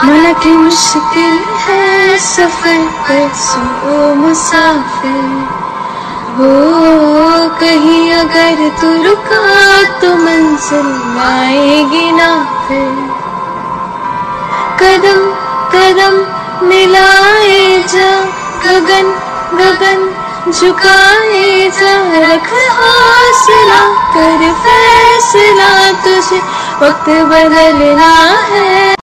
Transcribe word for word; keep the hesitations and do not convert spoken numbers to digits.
मना की मुश्किल है सफर पर सो मुसाफिर हो, कहीं अगर तू रुका तो मंजिल आएगी ना फिर। कदम कदम मिलाए जा, गगन गगन झुकाए जा, रख हौसला कर फैसला, तुझे वक्त बदलना है।